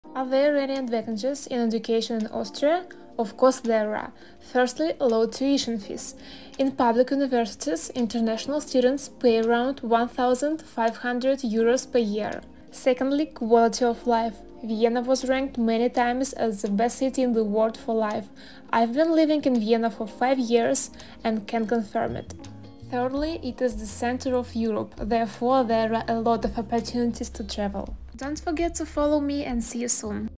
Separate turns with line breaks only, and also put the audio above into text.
Are there any advantages in education in Austria? Of course there are. Firstly, low tuition fees. In public universities, international students pay around 1,500 euros per year. Secondly, quality of life. Vienna was ranked many times as the best city in the world for life. I've been living in Vienna for 5 years and can confirm it. Thirdly, it is the center of Europe, therefore there are a lot of opportunities to travel. Don't forget to follow me and see you soon!